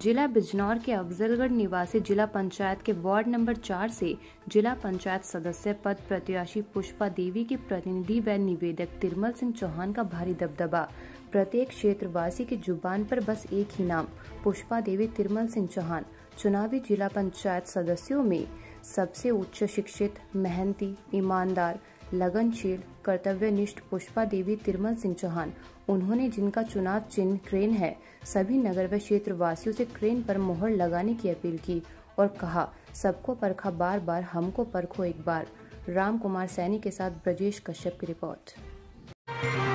जिला बिजनौर के अफजलगढ़ निवासी जिला पंचायत के वार्ड नंबर 4 से जिला पंचायत सदस्य पद प्रत्याशी पुष्पा देवी के प्रतिनिधि व निवेदक तिरमल सिंह चौहान का भारी दबदबा। प्रत्येक क्षेत्रवासी की जुबान पर बस एक ही नाम, पुष्पा देवी तिरमल सिंह चौहान। चुनावी जिला पंचायत सदस्यों में सबसे उच्च शिक्षित, मेहनती, ईमानदार, लगनशील, कर्तव्यनिष्ठ पुष्पा देवी तिरमल सिंह चौहान। उन्होंने जिनका चुनाव चिन्ह क्रेन है, सभी नगर व क्षेत्र वासियों से क्रेन पर मोहर लगाने की अपील की और कहा, सबको परखा बार बार, हमको परखो एक बार। राम कुमार सैनी के साथ ब्रजेश कश्यप की रिपोर्ट।